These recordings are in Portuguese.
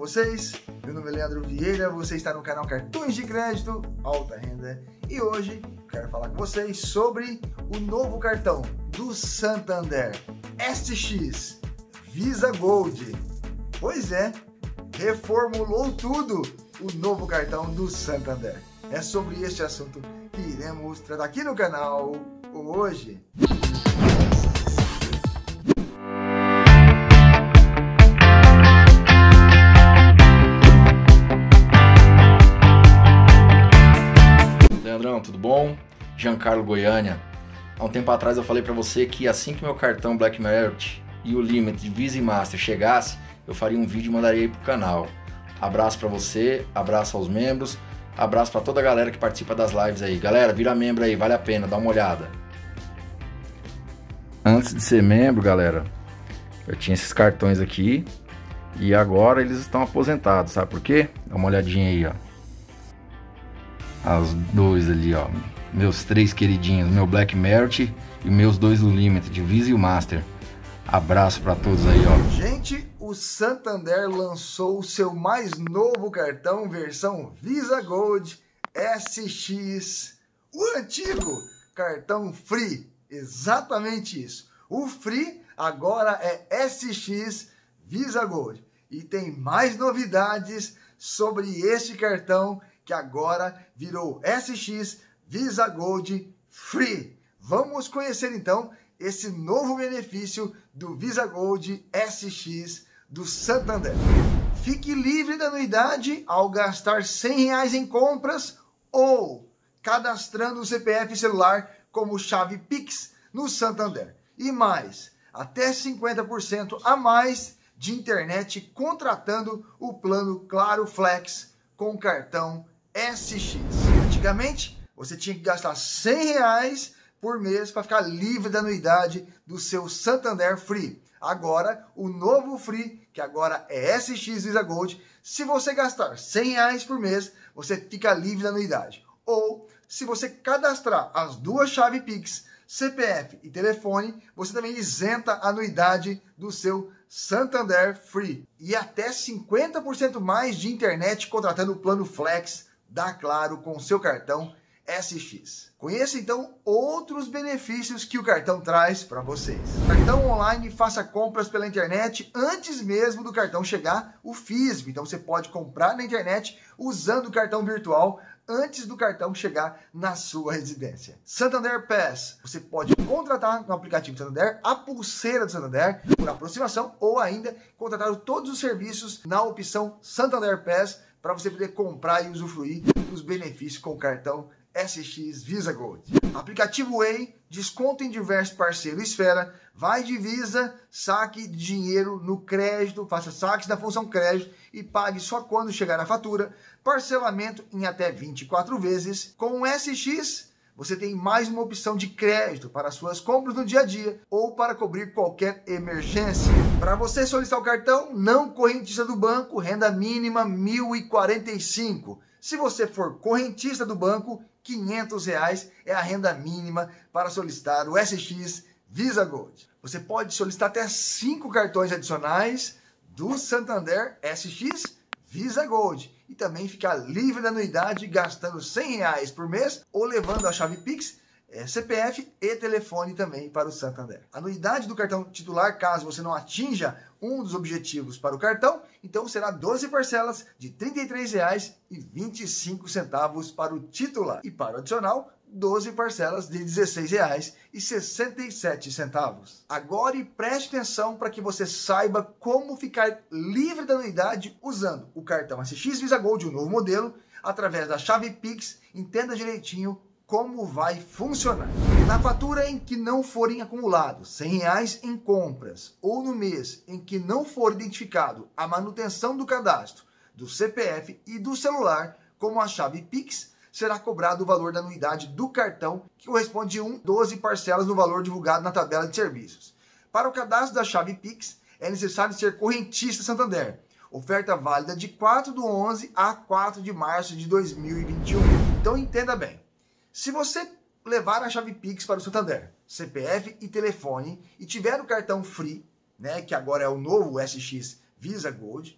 vocês? Meu nome é Leandro Vieira, você está no canal Cartões de Crédito Alta Renda e hoje quero falar com vocês sobre o novo cartão do Santander SX Visa Gold. Pois é, reformulou tudo o novo cartão do Santander. É sobre este assunto que iremos tratar aqui no canal hoje. Leandrão, tudo bom? Giancarlo Goiânia. Há um tempo atrás eu falei para você que assim que meu cartão Black Merit e o Limit de Visa e Master chegasse, eu faria um vídeo e mandaria aí pro canal. Abraço para você, abraço aos membros, abraço para toda a galera que participa das lives aí. Galera, vira membro aí, vale a pena, dá uma olhada. Antes de ser membro, galera, eu tinha esses cartões aqui e agora eles estão aposentados, sabe por quê? Dá uma olhadinha aí, ó. As dois ali, ó, meus três queridinhos, meu Black Merit e meus dois do Limit, de Visa e o Master. Abraço para todos aí, ó. Gente, o Santander lançou o seu mais novo cartão, versão Visa Gold SX. O antigo cartão Free, exatamente isso. O Free agora é SX Visa Gold. E tem mais novidades sobre este cartão que agora virou SX Visa Gold Free. Vamos conhecer então esse novo benefício do Visa Gold SX do Santander. Fique livre da anuidade ao gastar R$100 em compras ou cadastrando o CPF celular como chave Pix no Santander. E mais, até 50% a mais de internet contratando o plano Claro Flex com cartão SX. Antigamente, você tinha que gastar R$100 por mês para ficar livre da anuidade do seu Santander Free. Agora, o novo Free, que agora é SX Visa Gold, se você gastar R$100 por mês, você fica livre da anuidade. Ou, se você cadastrar as duas chaves Pix, CPF e telefone, você também isenta a anuidade do seu Santander Free. E até 50% mais de internet contratando o plano Flex da Claro com seu cartão SX. Conheça então outros benefícios que o cartão traz para vocês. Cartão online, faça compras pela internet antes mesmo do cartão chegar o físico. Então você pode comprar na internet usando o cartão virtual antes do cartão chegar na sua residência. Santander Pass, você pode contratar no aplicativo Santander a pulseira do Santander por aproximação ou ainda contratar todos os serviços na opção Santander Pass para você poder comprar e usufruir dos benefícios com o cartão SX Visa Gold. Aplicativo Way, desconto em diversos parceiros Esfera, vai de Visa, saque dinheiro no crédito, faça saques da função crédito e pague só quando chegar a fatura, parcelamento em até 24 vezes. Com o SX, você tem mais uma opção de crédito para suas compras no dia a dia ou para cobrir qualquer emergência. Para você solicitar o cartão, não correntista do banco, renda mínima R$1.045. Se você for correntista do banco, R$500 é a renda mínima para solicitar o SX Visa Gold. Você pode solicitar até 5 cartões adicionais do Santander SX Visa Gold e também ficar livre da anuidade gastando R$100 por mês ou levando a chave Pix, CPF e telefone também para o Santander. A anuidade do cartão titular, caso você não atinja um dos objetivos para o cartão, então será 12 parcelas de R$33,25 para o titular. E para o adicional, 12 parcelas de R$16,67. Agora preste atenção para que você saiba como ficar livre da anuidade usando o cartão SX Visa Gold, o novo modelo, através da chave Pix. Entenda direitinho como vai funcionar. Na fatura em que não forem acumulados R$100 em compras ou no mês em que não for identificado a manutenção do cadastro do CPF e do celular como a chave Pix, será cobrado o valor da anuidade do cartão, que corresponde a 12 parcelas no valor divulgado na tabela de serviços. Para o cadastro da chave Pix, é necessário ser correntista Santander. Oferta válida de 4/11 a 4 de março de 2021. Então entenda bem. Se você levar a chave Pix para o Santander, CPF e telefone, e tiver o cartão Free, né, que agora é o novo SX Visa Gold,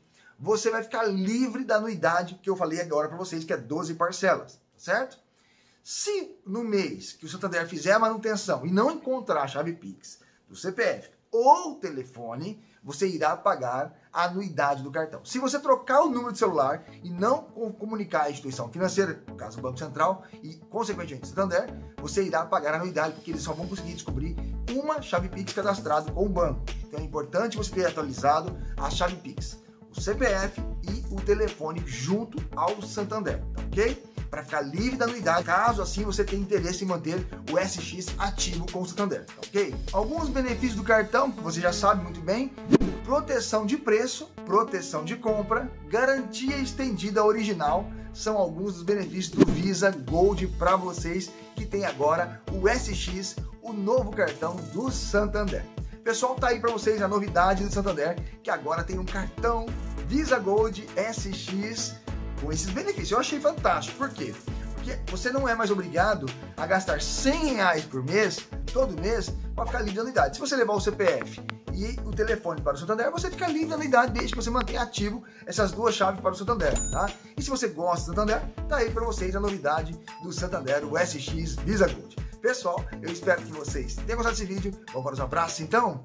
você vai ficar livre da anuidade que eu falei agora para vocês, que é 12 parcelas, certo? Se no mês que o Santander fizer a manutenção e não encontrar a chave Pix do CPF ou telefone, você irá pagar a anuidade do cartão. Se você trocar o número de celular e não comunicar a instituição financeira, no caso o Banco Central e consequentemente o Santander, você irá pagar a anuidade, porque eles só vão conseguir descobrir uma chave Pix cadastrada com o banco. Então é importante você ter atualizado a chave Pix, o CPF e o telefone junto ao Santander, tá ok? Para ficar livre da anuidade, caso assim você tenha interesse em manter o SX ativo com o Santander, tá ok? Alguns benefícios do cartão, que você já sabe muito bem: proteção de preço, proteção de compra, garantia estendida original, são alguns dos benefícios do Visa Gold para vocês que tem agora o SX, o novo cartão do Santander. Pessoal, tá aí para vocês a novidade do Santander, que agora tem um cartão Visa Gold SX com esses benefícios. Eu achei fantástico. Por quê? Porque você não é mais obrigado a gastar R$100 por mês, todo mês, para ficar livre da anuidade. Se você levar o CPF e o telefone para o Santander, você fica livre da anuidade desde que você mantenha ativo essas duas chaves para o Santander, tá? E se você gosta do Santander, tá aí para vocês a novidade do Santander, o SX Visa Gold. Pessoal, eu espero que vocês tenham gostado desse vídeo. Vamos para os abraços então?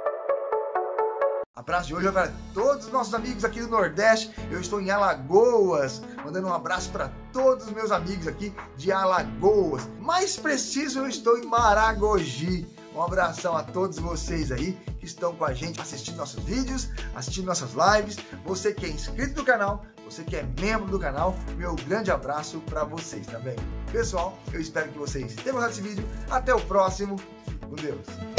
Abraço de hoje é para todos os nossos amigos aqui do Nordeste. Eu estou em Alagoas, mandando um abraço para todos os meus amigos aqui de Alagoas. Mais preciso, eu estou em Maragogi. Um abração a todos vocês aí que estão com a gente assistindo nossos vídeos, assistindo nossas lives. Você que é inscrito no canal, você que é membro do canal, meu grande abraço para vocês também. Pessoal, eu espero que vocês tenham gostado desse vídeo. Até o próximo. Fique com Deus.